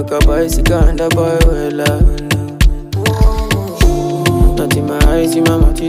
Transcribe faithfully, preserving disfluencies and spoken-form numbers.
make a boy sick and the boy well. Not in my eyes, in my mouth.